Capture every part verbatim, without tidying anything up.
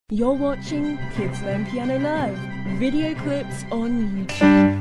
You're watching Kids Learn Piano Live, video clips on YouTube.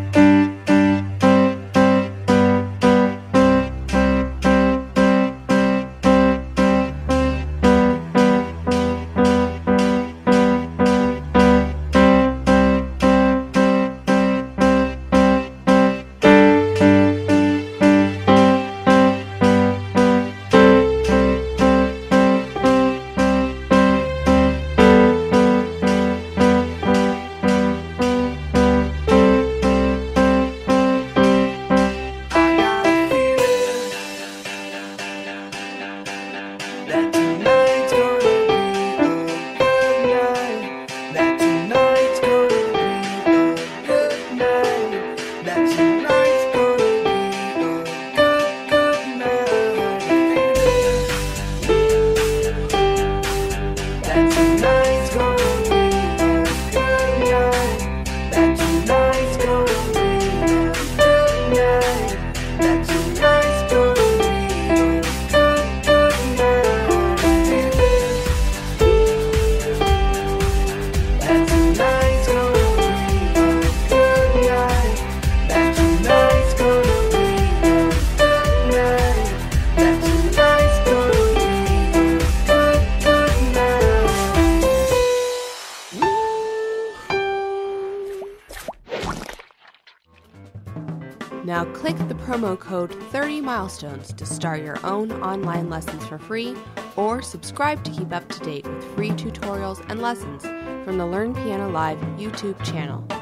Now click the promo code thirty milestones to start your own online lessons for free, or subscribe to keep up to date with free tutorials and lessons from the Learn Piano Live YouTube channel.